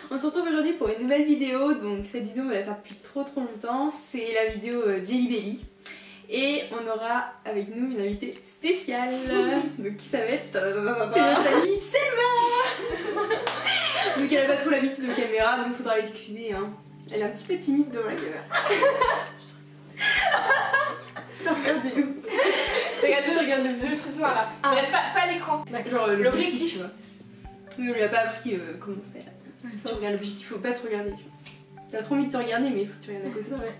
On se retrouve aujourd'hui pour une nouvelle vidéo, donc cette vidéo on va la faire depuis trop longtemps, c'est la vidéo Jelly Belly. Et on aura avec nous une invitée spéciale, donc qui ça va être notre amie Selma. Donc elle a pas trop l'habitude de caméra, donc il faudra l'excuser, hein. Elle est un petit peu timide devant la caméra. Regardez-le. Tu regardes le truc noir là. Tu regardes pas l'écran. Genre l'objectif, tu vois. Oui, on lui a pas appris comment faire. Tu regardes l'objectif, faut pas se regarder. Tu vois. T'as trop envie de te regarder, mais il faut que tu regardes à côté. Ouais.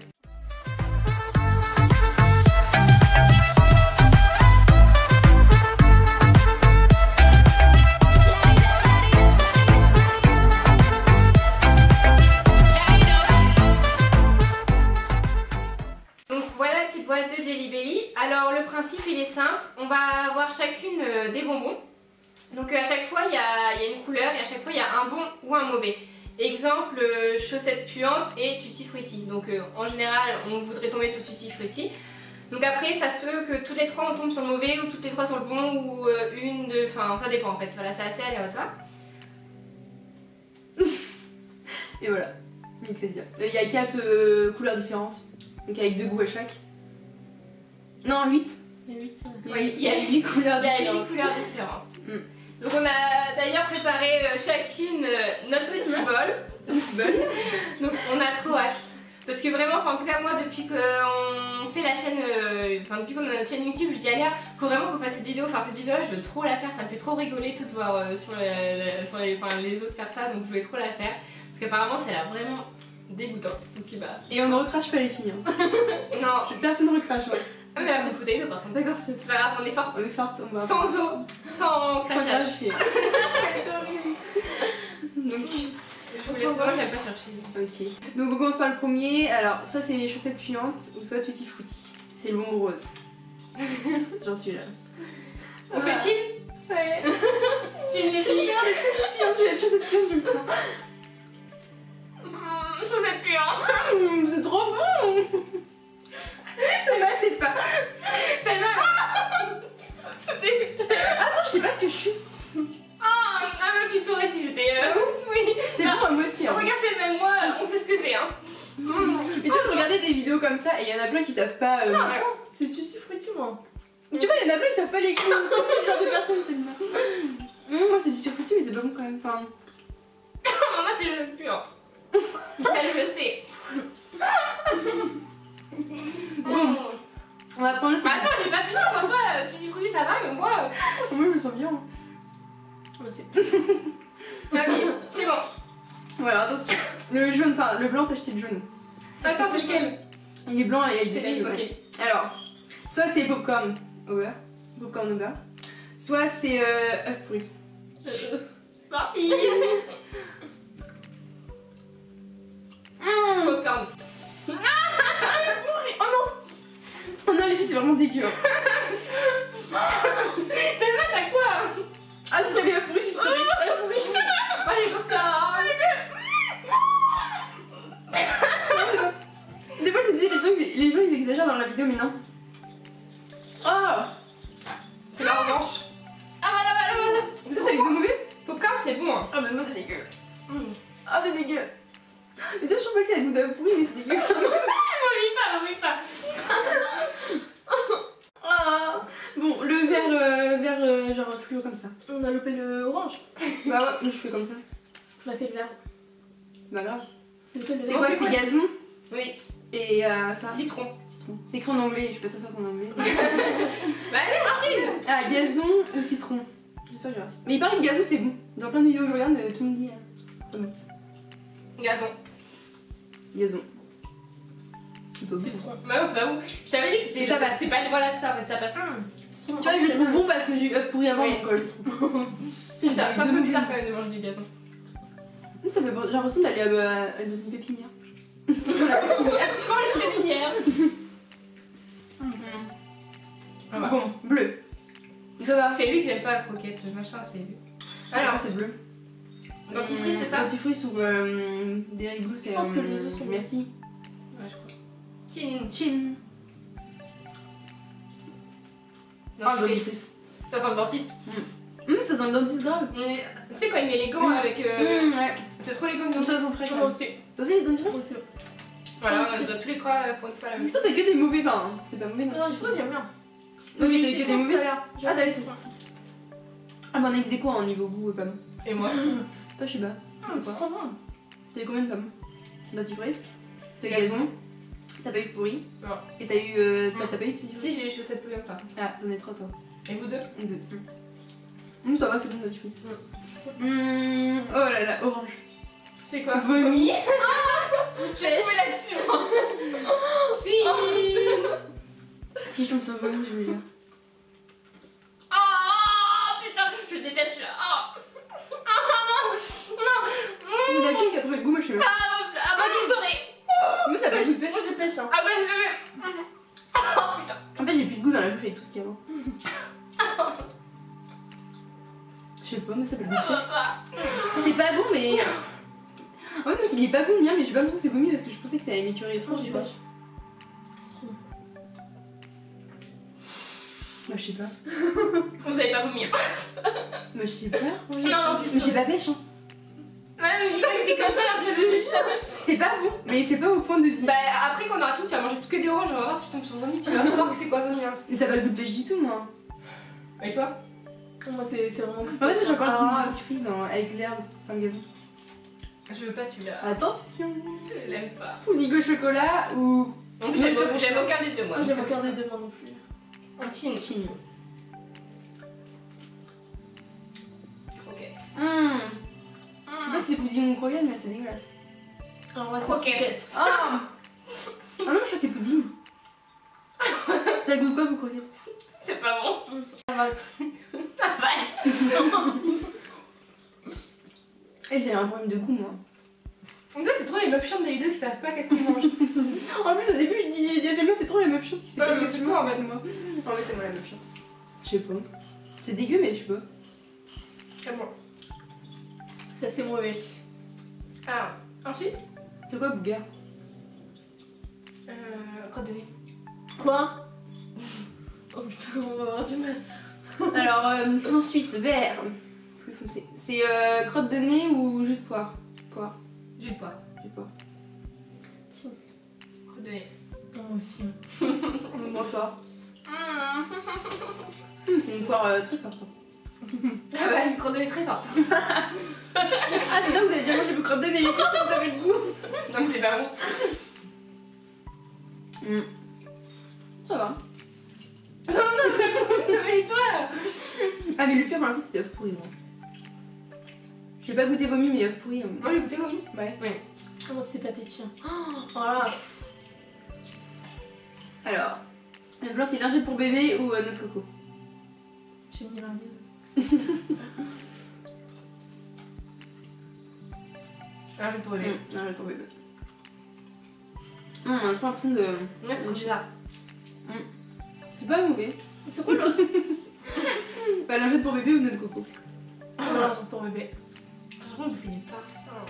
Donc voilà la petite boîte de Jelly Belly. Alors le principe il est simple, on va avoir chacune des bonbons. Donc à chaque fois il y a une couleur et à chaque fois il y a un bon ou un mauvais. Exemple, chaussettes puantes et tutti frutti. Donc en général on voudrait tomber sur tutti frutti. Donc après ça peut que toutes les trois on tombe sur le mauvais ou toutes les trois sur le bon ou une de... Enfin ça dépend en fait, voilà, c'est assez aléatoire. Et voilà, nique c'est dire. Il y a 4 couleurs différentes, donc avec 2 goûts à chaque. Non, 8. Oui, il y a 8 couleurs différentes. Il y a 8 couleurs différentes. Donc on a d'ailleurs préparé chacune notre petit bol. Donc on a trop hâte. Parce que vraiment, en tout cas moi depuis qu'on fait la chaîne, depuis qu'on a notre chaîne YouTube, je dis Alia, faut vraiment qu'on fasse cette vidéo. Enfin cette vidéo je veux trop la faire, ça me fait trop rigoler tout de voir sur les autres faire ça, donc je voulais trop la faire. Parce qu'apparemment c'est là vraiment dégoûtant. Donc, bah... Et on ne recrache pas les filles. Hein. Non. Personne ne recrache. Ouais. Ah mais après de bouteille d'eau par contre. D'accord, c'est pas grave, on est forte. On est forte, on va. Sans eau, sans crachage. Donc, je vous laisse, moi j'aime pas chercher. Ok. Donc on commence par le premier. Alors, soit c'est les chaussettes puantes ou soit tutti frutti. C'est le bonbon rose. J'en suis là. On fait chill. Ouais. Tu les Tu regardes les chaussettes puantes, tu as les chaussettes puantes, je le sens. Chaussettes puantes. C'est trop bon. Selma, c'est pas. Selma. Attends, je sais pas ce que je suis. Ah mais tu saurais si c'était... Oui. C'est bon à moitié. Hein. Regarde, c'est même moi, on sait ce que c'est. Hein. Mais tu vois, regarder des vidéos comme ça et il y en a plein qui savent pas. Non, c'est tutti frutti, moi. Tu vois, il y en a plein qui savent pas les coups. Quel genre de personne c'est le moi, c'est tutti frutti, mais c'est pas bon quand même. Enfin... Moi, c'est le puante. Elle le sait. Bon, on va prendre le truc. Attends, j'ai pas fini. Quand toi, tutti frutti ça va, mais moi. Moi, je me sens bien. Je sais. Ok, c'est bon. Ouais, alors attention. Le jaune, enfin, le blanc, t'as acheté le jaune. Attends, c'est lequel? Il est blanc et il C'est est beige, ok. Alors, soit c'est popcorn au beurre, popcorn au beurre, soit c'est œuf pourri. Parti. Popcorn. Oh non! Oh non, les filles, c'est vraiment dégueu. C'est vrai, t'as quoi? Ah, si t'avais œuf pourri, tu le saurais. Œuf pourri. Allez, popcorn. Des fois, je me disais, les gens ils exagèrent dans la vidéo, mais non. Oh! C'est la revanche. Ah voilà. Ça, c'est avec de mauvais? Popcorn, c'est bon. Hein. Ah, bah, moi, c'est dégueu. Ah, c'est dégueu. Mais toi, je trouve pas que c'est avec goût d'œuf pourri, mais c'est dégueu. M'oublie pas. Ah. Bon, le vert genre fluo comme ça. On a loupé le orange. Bah ouais, moi je fais comme ça. On a fait le vert. Bah grave. C'est C'est quoi? C'est gazon Oui. et ça. Citron. Citron. C'est écrit en anglais, je peux pas très fort en anglais. Bah allez, machine. Ah, gazon ou citron. J'espère que j'ai réussi. Mais il paraît que gazon c'est bon. Dans plein de vidéos que je regarde, tout le monde dit c'est bon. Gazon. Gazon. C'est pas bon. Citron. Bah non, c'est pas bon. Je t'avais dit que c'était... Ça passe. C'est pas... Voilà, c'est ça en fait, ça passe. Tu vois, je le trouve bon parce que j'ai eu œuf pourri avant, Oui. donc je le trouve. C'est un peu bizarre quand même de manger du gazon. Ça fait, j'ai l'impression d'aller dans une pépinière. Quand les pépinières. Bon, bleu. Ça va. C'est lui que j'aime pas, croquette, machin, c'est lui. Alors, c'est bleu. Dentifrice, c'est ça? Dentifrice ou Berry Blue, c'est. Je pense que les deux sont merci. Ouais, je crois. Chin. Chin. Dentifrice. Ça sent le dentiste. Ça sent le dentiste grave. Tu sais quand il met les gants avec... Ouais. C'est trop les gommes. Comme ça, sont frais. Moi aussi. Toi aussi, les dentifrice? Moi aussi. Voilà, on a tous les trois pour une fois la même chose. Toi, t'as que des mauvais vins. Hein. C'est pas mauvais, non? Non, je crois que j'aime bien. Oui, t'as que des mauvais. Ah, Ah, t'as vu ça? Ah, bah, on est ex aequo en niveau goût, Pam. Et moi? Toi, je sais pas. c'est trop bon. T'as eu combien de pommes? Dentifrice? T'as eu Gazon. gazon? T'as pas eu pourri? Non. Et t'as eu. Non. T'as pas eu de dentifrice? Si, j'ai les chaussettes poulet pas. Ah, t'en as 3 toi. Et vous deux? Deux. Ça va, c'est bon, dentifrice. Oh là là, orange. C'est quoi? Vomi. J'ai trouvé là-dessus. Si je tombe sur vomi, je vais dire. Oh putain, je déteste celui-là. Oh. Il y en a qu'une qui a trouvé le goût, moi je sais pas. Ah bah je le saurais. Moi ça va super. Moi, je les pêche. Hein. Ah bah je savais. Oh putain. En fait, j'ai plus de goût dans la bouche avec tout ce qu'il y a avant. Je sais pas, mais ça s'appelle goût. C'est pas bon, mais. En fait, il est pas bon le mien, mais j'ai pas l'impression que c'est vomi parce que je pensais que ça allait m'écurer trop, je sais pas. Moi je sais pas. Vous avez pas vomir. Moi je sais pas. Non, Mais j'ai pas pêche, hein. Ouais, mais c'est comme ça la petite. C'est pas bon, mais c'est pas au point de dire. Bah après qu'on aura fini, tu vas manger que des oranges, on va voir si tu tombes sur vomi, tu vas voir que c'est quoi vomir. Mais ça va le goût de pêche du tout, moi. Et toi? Moi, c'est vraiment. En fait, j'ai encore une dentifrice avec l'herbe, enfin le gazon. Je veux pas celui-là. Attention. Je l'aime pas. Fouligo chocolat ou. En plus, j'aime aucun des deux moi. Moi, j'aime aucun des deux, moi non plus. Un chin. Chine. Ok. Je sais pas si c'est pudding ou croquette, mais c'est dégueulasse. Alors, moi, c'est Croquette. Ah Ah non, je crois que c'est pudding. Ça goûte quoi, vous croquettes? C'est pas bon. Ça va. Ah ouais. Eh, j'ai un problème de goût, moi. Donc toi, c'est trop les meufs chiantes des vidéos qui savent pas qu'est-ce qu'ils mangent. En plus, au début, je dis à Samuel, t'es trop la meuf chiante qui sait Ouais, pas ce mais que tout tu le manges. temps, en fait. moi. En fait, c'est moi la meuf chiante. Je sais pas. C'est dégueu, mais je sais pas. C'est bon. Ça, c'est mauvais. Alors, ensuite, C'est quoi, Bouga? crotte de nez. Quoi? Oh putain, on va avoir du mal. Alors, ensuite, vert. Plus foncé. C'est crotte de nez ou jus de poire? Poire. Jus de poire. Jus de poire. Crotte de nez. Moi aussi. Moi pas. C'est une poire très forte. Ah bah, une crotte de nez très forte. Ah, c'est bien, vous avez déjà mangé vos crottes de nez, si vous avez le goût. Donc c'est pas bon. Ça va. Mais toi. Ah, mais le pire pour l'instant, c'était œuf pourri, moi. J'ai pas goûté vomi, mais œuf pourri. Moi j'ai goûté vomi. Ouais. Moi, c'est pâté de chien. Voilà. Alors, le blanc, c'est lingette pour bébé ou noix de coco? J'ai mis l'un des deux. Alors je vais pour bébé. Lingette pour bébé. On a trop l'impression de. Moi c'est bizarre. C'est pas mauvais. C'est quoi l'autre? Bah, lingette pour bébé ou noix de coco? Voilà, c'est pour bébé. J'ai l'impression de bouffer du parfum.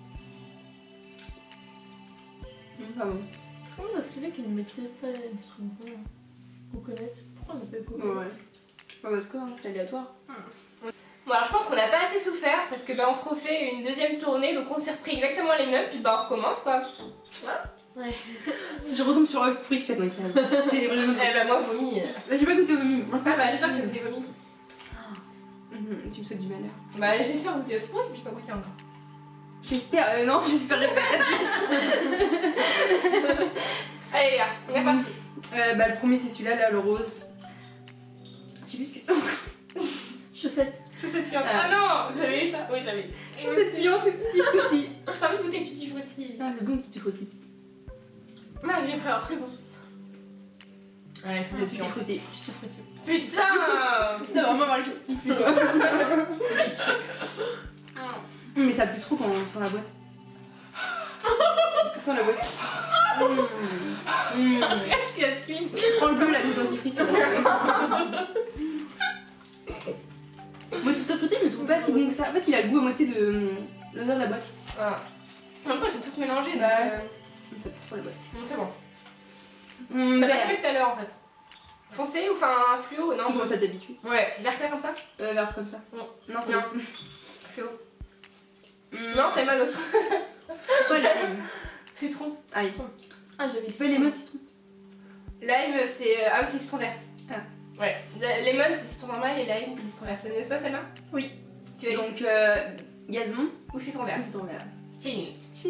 Pas bon. Comment ça se fait qu'ils ne mettaient pas des trucs bons? Vous connaissez? Pourquoi on appelle coco? Ouais. Bah, parce que c'est aléatoire. Bon alors je pense qu'on n'a pas assez souffert parce que bah on se refait une deuxième tournée donc on s'est repris exactement les mêmes puis bah on recommence quoi. Si je retombe sur œuf pourri, je pète un câble. C'est vraiment. Eh bah moi vomi. Bah, j'ai pas goûté au vomi. Moi, Ah bah j'espère que tu as goûté vomi. Tu me souhaites du malheur. Bah j'espère goûter au mais j'ai pas goûté encore. J'espère. Non, j'espérais pas. Allez les gars, on est parti. Bah, le premier, c'est celui-là, là, le rose. Je sais plus ce que c'est encore. Chaussettes. Chaussettes fiantes. Ah non, j'avais eu ça. Oui j'avais. Chaussettes fiantes, c'est tutti frutti. J'ai envie de goûter tutti frutti. Ah, c'est bon, tutti frutti. Non, j'ai pris un très bon. Ouais, C'est tutti frutti. Tutti frutti. Putain. Tu dois vraiment avoir le tutti frutti, toi. Mais ça pue trop quand on sent la boîte. On sent la boîte. Yasmine. Prends le bleu, là, le dentifrice. c'est bon. Moi, tutti frutti, je le trouve pas si bon que ça. En fait, il a le goût à moitié de l'odeur de la boîte. Voilà. En même temps, ils sont tous mélangés donc. Ouais. Ça pue trop la boîte. Non, c'est bon. Ça m'a tué tout à l'heure en fait. Foncé ou enfin fluo? Non. Tu commences à t'habituer. Ouais, vert clair comme ça? Vert comme ça. Non. Non, c'est Non. bon. Fluo. Non, j'aime pas l'autre. C'est quoi la lime? Citron. Ah oui. Ah, j'avais C'est pas les mots de citron. Lime, c'est. Ah oui, c'est citron vert. Ah. Ouais. Lemon, c'est citron normal et lime, c'est citron vert. Ça n'est pas celle-là? Oui. Tu veux Donc, gazon ou citron vert? ou citron vert. Chin.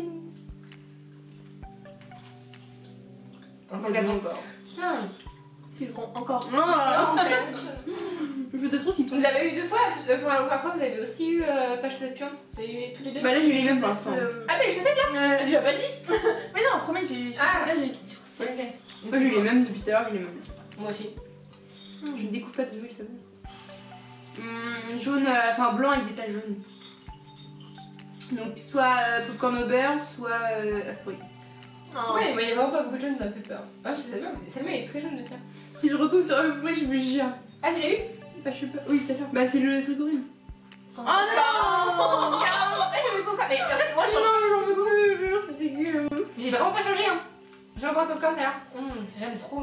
Encore gazon encore. Non. Citron, encore. Non, Non, je veux de trop citron. vous avez eu 2 fois, pour la première fois, vous avez aussi eu pas chaussettes puantes. Vous avez eu tous les deux? Bah là, j'ai les mêmes pour l'instant. Ah, t'as les chaussettes là? Je l'ai pas dit. Mais non, en premier, j'ai eu. Ah. Là, j'ai eu du citron. Ok. Moi, j'ai les mêmes depuis tout à l'heure, j'ai les mêmes. Moi aussi. Je ne découvre pas de nouvelles saveurs. Jaune, enfin blanc avec des taches jaunes. Donc, soit popcorn au beurre, soit fruits. Ouais, mais il y a vraiment pas beaucoup de jaune, ça me fait peur. Ah, celle-là elle est très jaune de tiens. Si je retourne sur le fruit, je me jure. Ah, tu l'as eu? Bah, je sais pas. Oui, tout à l'heure. Bah, c'est le truc horrible. Oh non! Carrément! Eh, j'aime pas ça. Mais en fait, moi, je change. Non, j'en veux plus, je jure, c'est dégueu. J'ai vraiment pas changé, hein. J'ai encore un popcorn tout à l'heure. J'aime trop.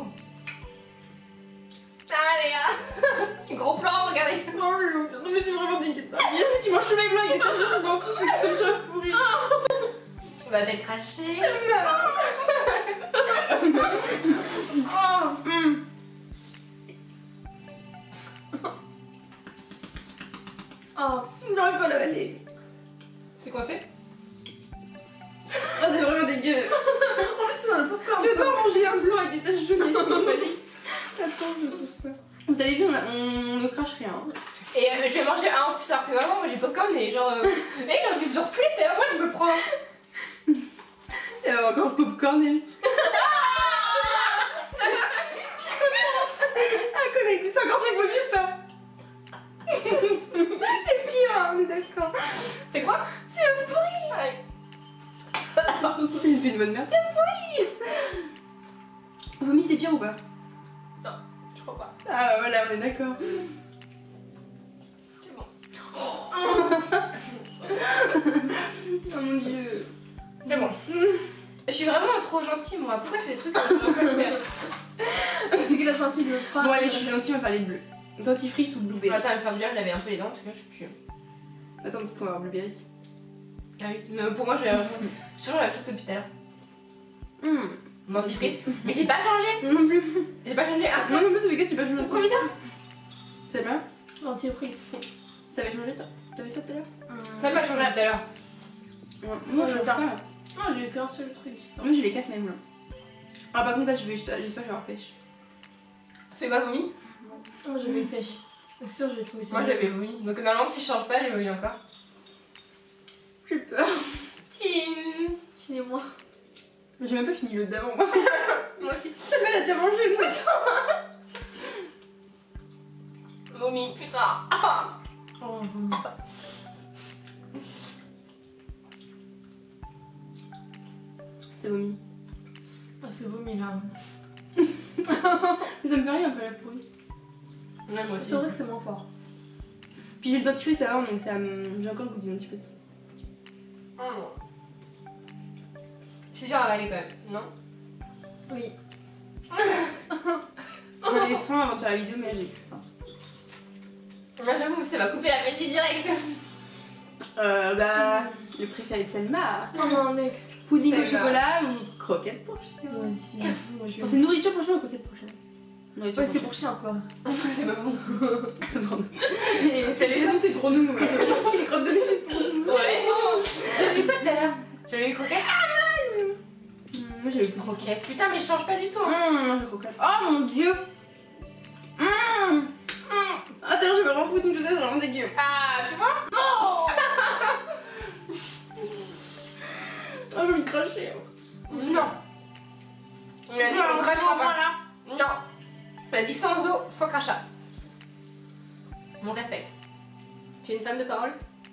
Allez, gros plan, regardez. Non, mais c'est vraiment dégueu. Bien sûr, tu manges tous les blancs avec des taches jaunes, je m'en fous, c'est comme ça pourri. On va peut-être cracher. Oh. J'arrive pas à l'avaler. C'est coincé? Oh, c'est vraiment dégueu. En plus, c'est dans le popcorn. Tu veux pas manger un blanc avec des taches jaunes et c'est bon, vas-y. Attends, je trouve pas. Vous avez vu, on ne crache rien. Et je vais manger un en plus, alors que vraiment, moi j'ai popcorn et genre. Genre, tu te reflètes, moi je me prends. Elle va encore popcorner. Ah, connecte, c'est encore pire vomi ou pas? C'est pire, on est d'accord. C'est quoi? C'est un pourri. Il fait une bonne merde. C'est un pourri. Vomi, c'est pire ou pas? Je crois pas. Ah, voilà, on est d'accord. C'est bon. Oh mon dieu. C'est bon. Je suis vraiment trop gentille, moi. Pourquoi je fais des trucs que je devrais pas le faire? C'est que la gentille de 3. Bon, allez, je suis gentille, on va parler de bleu. Dentifrice ou blueberry? Ça va me faire du bien, je lavais un peu les dents parce que là je suis plus. Attends, peut-être qu'on va avoir blueberry. Ah oui, mais pour moi, j'ai toujours la même chose depuis tout à l'heure. Dentifrice. Mais j'ai pas changé. Non plus. J'ai pas changé un Non, seul. non, mais c'est que tu vas changer. C'est trop bizarre. C'est bien? Dentifrice. T'avais changé toi? T'avais ça tout à l'heure? Ça m'a changé tout à l'heure. Moi, je sais pas. Non, j'ai eu qu'un seul truc. Moi, j'ai les 4 mêmes là. Ah, par contre, là, j'espère que je vais avoir pêche. C'est pas vomi? Moi, j'avais pêche. C'est sûr, j'ai trouvé ça. Moi j'avais vomi. Donc normalement, si je change pas, j'ai vomi encore. J'ai peur. Tim. Signez-moi. J'ai même pas fini l'autre d'avant, moi. Moi aussi. Ça elle a déjà mangé, moi. Vomi, putain. Ah. Oh, C'est vomi. ah, c'est vomi là. Ça me fait rien un peu la pourrie. Ouais, moi aussi. C'est vrai que c'est moins fort. Puis j'ai le dentifrice avant, donc ça j'ai encore le goût du dentifrice. Oh non. C'est dur à avaler quand même, non? Oui. J'avais faim avant de faire la vidéo, mais là j'ai plus faim. Moi j'avoue, ça va couper l'appétit direct. Bah, le préféré de Selma. Non, non, next. Pudding au Selma. chocolat ou croquette pour chien. Moi aussi. Moi, je Oh, c'est nourriture pour chien ou croquette pour chien? Nourriture Ouais, pour c'est chien. pour chien quoi. C'est pas bon. Pardon. C'est les raisons, c'est pour nous. Les crottes de nez, c'est pour nous. Ouais. J'avais eu quoi tout à l'heure? J'avais eu croquette. Moi j'avais plus. Croquette. Putain, mais je change pas du tout. Hein. Non, j'ai croquette. Oh mon dieu. Attends, j'ai vraiment pudding, tout ça, c'est vraiment dégueu. Ah, tu vois? Oh, j'ai envie de cracher. Non. On a dit qu'on crachera pas. Non. On a dit sans eau, sans crachat. On respecte. Tu es une femme de parole?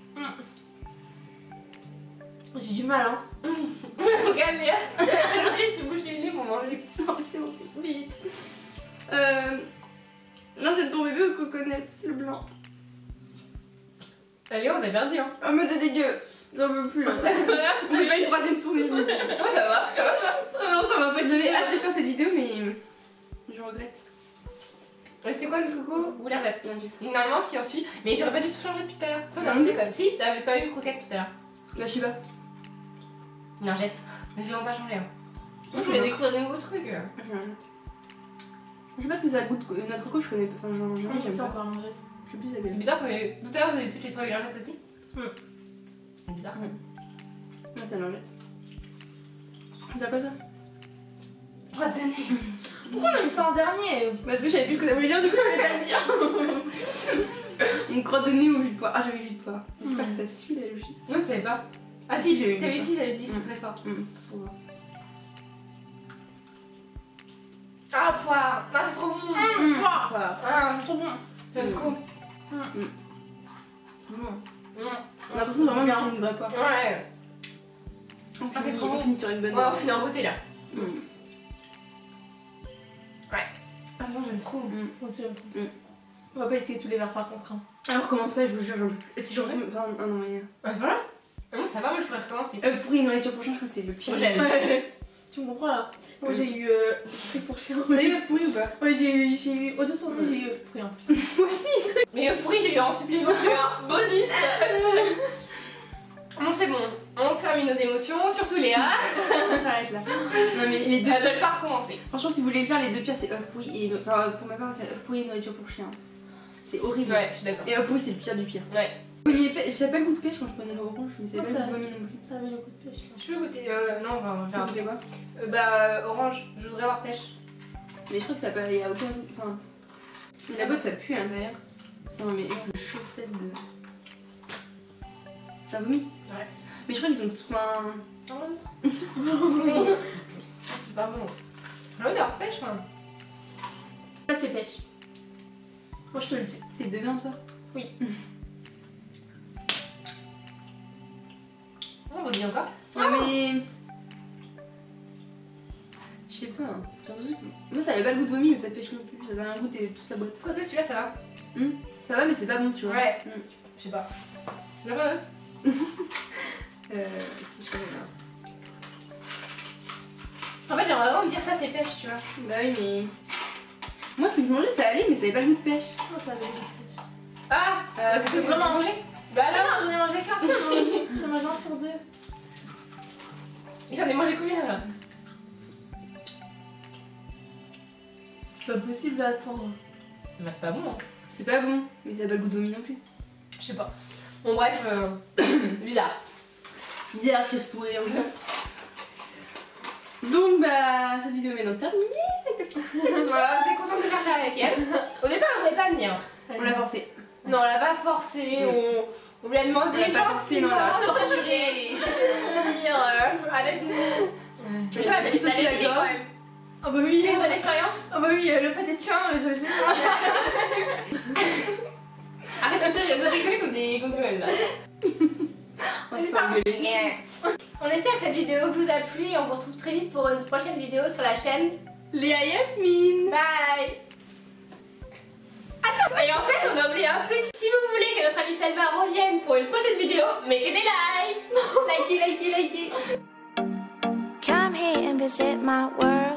J'ai du mal, hein. Regarde Léa. Elle se boucher le nez pour manger. Non, c'est bon, vite. Non, c'est ton bébé au coconut, c'est le blanc. Allez, on a perdu, hein. Oh, mais c'est dégueu. J'en peux plus. Là. C'est pas une troisième tournée. Moi, ça va. Non, ça va pas du J'avais tout. hâte de faire cette vidéo, mais je regrette. C'est quoi le coco ou la rêve? Non, j'ai Normalement, si on suit. Mais j'aurais pas du tout changé depuis tout à l'heure. Toi, t'as Non. enlevé comme si t'avais pas eu croquette tout à l'heure. Bah, je sais pas. Lingette. Mais je vais pas changer. Hein. Moi, je voulais découvrir des nouveaux trucs. Je sais pas ce que ça goûte, notre coco, je connais pas. Enfin, j'en Ah, j'aime c'est pas. encore lingette. Je sais plus, ça C'est goûte. bizarre que tout à l'heure, vous avez toutes les trois eu lingettes aussi. C'est bizarre. Ouais, c'est lingette. C'est quoi ça? Redonner. Pourquoi on a mis ça en dernier? Parce que je savais plus ce que ça voulait dire, du coup, je voulais pas le dire. Une crotte de nez au jus de poire. Ah, j'avais jus de poire. J'espère que ça suit la logique. Non, tu savais pas. Ah si, j'ai eu. t'avais 6, t'avais 10, c'est très fort. C'est trop bon. Ah, poire. Ah, c'est trop bon. Poire. Ah, c'est trop bon. J'aime trop. On a l'impression vraiment de manger une vraie poire. Ouais. Ah, c'est trop bon. On finit sur une bonne. Ouais, on finit en beauté là. Ah, ça, j'aime trop. Mm. Moi aussi, j'aime trop. On va pas essayer tous les verres par contre. Hein. Alors, recommence pas, je vous jure, j'en peux plus. Si j'en retourne. Enfin, ah non, mais. Ah, voilà. Moi, ça va, moi je pourrais recommencer. Pour une nourriture prochaine, je crois que c'est le pire. Moi, j'aime. Tu me comprends là? Moi j'ai eu truc pour chien. Vous avez eu pourri ou pas? Ouais, j'ai eu au dessous de j'ai eu pourri en plus. Moi aussi. Mais pourri, j'ai eu en supplément, j'ai eu un bonus. Bon, c'est bon. On termine nos émotions, surtout Léa. On s'arrête là. Non, mais les deux. Elles veulent pas recommencer. Franchement, si vous voulez le faire, les deux pires, c'est œuf pourri et. Enfin, pour ma part, c'est œuf pourri et nourriture pour chien. C'est horrible. Ouais, je suis d'accord. Et œuf pourri, c'est le pire du pire. Ouais. Je savais pas le goût de pêche quand je prenais le orange, mais c'est Ah, pas le ça- goût de vomi non plus. Ça avait le coup de pêche. Je peux goûter. Non, on va Tu faire. goûté quoi? Orange, je voudrais avoir pêche. Mais je crois que ça peut. Il y a aucun goût. Enfin. Mais la boîte, ça pue à l'intérieur. C'est un mélange de chaussettes de. T'as vomi? Ouais. Mais je crois qu'ils ont tous. Enfin. Un autre. C'est pas bon. J'ai envie d'avoir pêche, hein. Ça c'est pêche. Moi je te le dis. T'es de vin, toi? On redit encore. Ouais, mais. Je sais pas. Hein. J'ai l'impression que- Moi, ça avait pas le goût de vomi, mais pas de pêche non plus. Ça avait un goût de toute la boîte. Quoique celui-là, ça va. Ça va, mais c'est pas bon, tu vois. Ouais. Mm. Je sais pas. J'en ai pas d'autre. Si je connais là. En fait, j'aimerais vraiment me dire ça, c'est pêche, tu vois. Bah oui, mais. Moi, ce que je mangeais, ça allait, mais ça avait pas le goût de pêche. Moi ça avait le coup de pêche. Ah, C'était vraiment à manger. Bah Ah alors, non, j'en ai mangé qu'un seul. J'en ai mangé un sur deux. j'en ai mangé combien là? C'est pas possible à attendre. Bah c'est pas bon, hein. C'est pas bon, mais ça a pas le goût de vomi non plus. Je sais pas. Bon bref, bizarre. Bizarre, c'est ce oui. Donc, bah, cette vidéo est maintenant terminée. Voilà, t'es contente de faire ça avec elle. Au départ, on voulait pas venir. On l'a forcé. Non, on l'a pas forcé, on lui a demandé On l'a pas forcé, non, on l'a gentiment torturé. de venir avec nous. Mais toi, t'as plutôt t'as suis aimé d'accord. quand même. Oh bah oui, C'était une bonne expérience. oh bah oui, le pâté de chien, j'avais jamais Arrête de dire, vous rigolez comme des gogoles là. On va se faire engueuler. On espère que cette vidéo vous a plu et on vous retrouve très vite pour une prochaine vidéo sur la chaîne. Léa Yasmine. Bye. Attends, et en fait on a oublié un truc, si vous voulez que notre amie Selma revienne pour une prochaine vidéo, mettez des likes. Likez, likez, likez. Come here and visit my world.